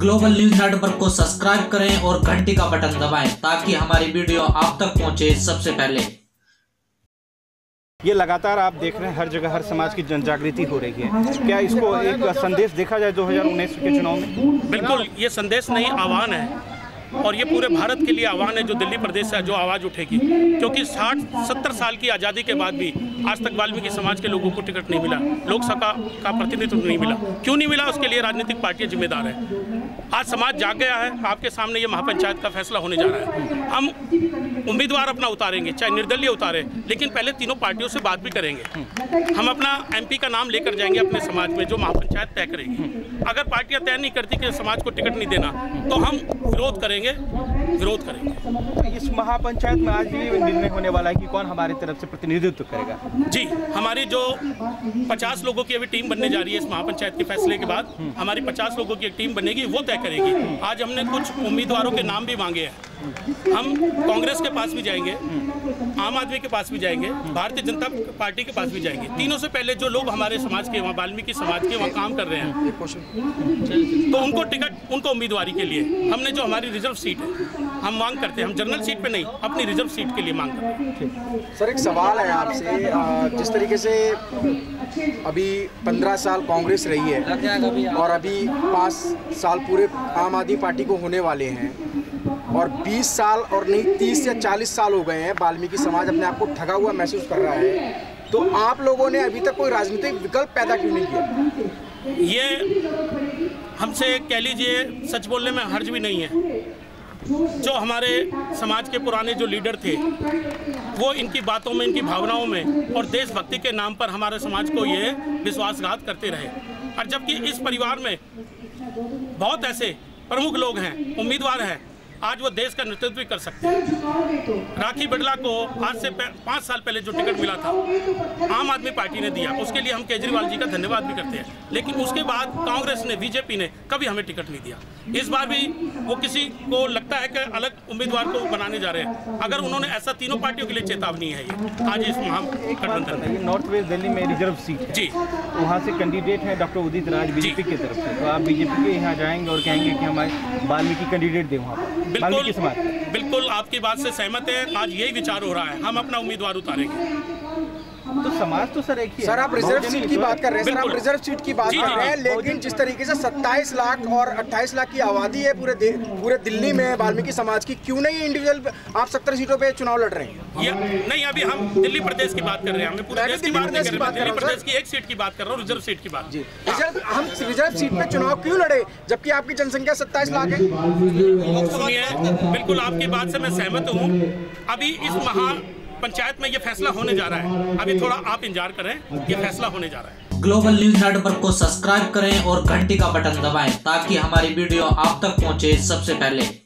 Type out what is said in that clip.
Global news network को subscribe करें और घंटी का बटन दबाएं ताकि हमारी वीडियो आप तक पहुंचे सबसे पहले। ये लगातार आप देख रहे हैं हर जगह हर समाज की जन जागृति हो रही है, क्या इसको एक संदेश देखा जाए 2019 के चुनाव में? बिल्कुल, ये संदेश नहीं आह्वान है और ये पूरे भारत के लिए आह्वान है जो दिल्ली प्रदेश से जो आवाज़ उठेगी, क्योंकि 60-70 साल की आज़ादी के बाद भी आज तक वाल्मीकि समाज के लोगों को टिकट नहीं मिला, लोकसभा का प्रतिनिधित्व नहीं मिला। क्यों नहीं मिला, उसके लिए राजनीतिक पार्टियां जिम्मेदार है। आज समाज जाग गया है, आपके सामने ये महापंचायत का फैसला होने जा रहा है। हम उम्मीदवार अपना उतारेंगे, चाहे निर्दलीय उतारें, लेकिन पहले तीनों पार्टियों से बात भी करेंगे। हम अपना MP का नाम लेकर जाएंगे अपने समाज में, जो महापंचायत तय करेगी। अगर पार्टियां तय नहीं करती कि समाज को टिकट नहीं देना, तो हम विरोध करेंगे। इस महापंचायत में आज ये निर्णय होने वाला है कि कौन हमारी तरफ से प्रतिनिधित्व करेगा? जी, हमारी जो 50 लोगों की अभी टीम बनने जा रही है इस महापंचायत के फैसले के बाद, हमारी 50 लोगों की एक टीम बनेगी, वो तय करेगी। आज हमने कुछ उम्मीदवारों के नाम भी मांगे हैं। हम कांग्रेस के पास भी जाएंगे, आम आदमी के पास भी जाएंगे, भारतीय जनता पार्टी के पास भी जाएंगे। तीनों से पहले जो लोग हमारे समाज के वहाँ वाल्मीकि समाज के वहाँ काम कर रहे हैं, तो उनको टिकट, उनको उम्मीदवारी के लिए हमने जो हमारी रिजर्व सीट है हम मांग करते हैं। हम जनरल सीट पे नहीं, अपनी रिजर्व सीट के लिए मांग करते हैं। सर, एक सवाल है आपसे, जिस तरीके से अभी 15 साल कांग्रेस रही है और अभी 5 साल पूरे आम आदमी पार्टी को होने वाले हैं, और 20 साल और नहीं 30 या 40 साल हो गए हैं, वाल्मीकि समाज अपने आप को ठगा हुआ महसूस कर रहा है, तो आप लोगों ने अभी तक कोई राजनीतिक विकल्प पैदा क्यों नहीं किया? ये हमसे कह लीजिए, सच बोलने में हर्ज भी नहीं है। जो हमारे समाज के पुराने जो लीडर थे, वो इनकी बातों में, इनकी भावनाओं में और देशभक्ति के नाम पर हमारे समाज को ये विश्वासघात करते रहे। और जबकि इस परिवार में बहुत ऐसे प्रमुख लोग हैं, उम्मीदवार हैं, आज वो देश का नेतृत्व भी कर सकते हैं। राखी बिड़ला को आज से 5 साल पहले जो टिकट मिला था, आम आदमी पार्टी ने दिया, उसके लिए हम केजरीवाल जी का धन्यवाद भी करते हैं। लेकिन उसके बाद कांग्रेस ने, बीजेपी ने कभी हमें टिकट नहीं दिया। इस बार भी वो किसी को लगता है कि अलग उम्मीदवार को बनाने जा रहे हैं। अगर उन्होंने ऐसा, तीनों पार्टियों के लिए चेतावनी है ये आज इस महागठबंधन में। नॉर्थ वेस्ट दिल्ली में रिजर्व सीट है जी, वहाँ से कैंडिडेट है डॉक्टर उदित राज बीजेपी की तरफ से, तो आप बीजेपी के यहाँ जाएंगे और कहेंगे कि हमारे वाल्मीकि कैंडिडेट दें वहाँ पर? बिल्कुल आपकी बात से सहमत है। आज यही विचार हो रहा है, हम अपना उम्मीदवार उतारेंगे। तो समाज तो सर एक ही है। सर, आप रिजर्व सीट की बात कर रहे हैं, सर आप रिजर्व सीट की बात कर रहे हैं, लेकिन जिस तरीके से 27 लाख और 28 लाख की आबादी है पूरे दिल्ली में वाल्मीकि समाज की, क्यों नहीं इंडिविजुअल आप 70 सीटों पे चुनाव लड़ रहे हैं? नहीं, अभी हम दिल्ली प्रदेश की बात कर रहे हैं, हमें पूरे देश की बात नहीं कर रहे। दिल्ली प्रदेश की एक सीट की बात कर रहा हूँ, रिजर्व सीट की बात। हम रिजर्व सीट पे चुनाव क्यों लड़े जबकि आपकी जनसंख्या 27 लाख है? सुनिए, बिल्कुल आपकी बात से मैं सहमत हूँ। अभी इस पंचायत में ये फैसला होने जा रहा है, अभी थोड़ा आप इंतजार करें, ये फैसला होने जा रहा है। ग्लोबल न्यूज नेटवर्क को सब्सक्राइब करें और घंटी का बटन दबाएं ताकि हमारी वीडियो आप तक पहुंचे सबसे पहले।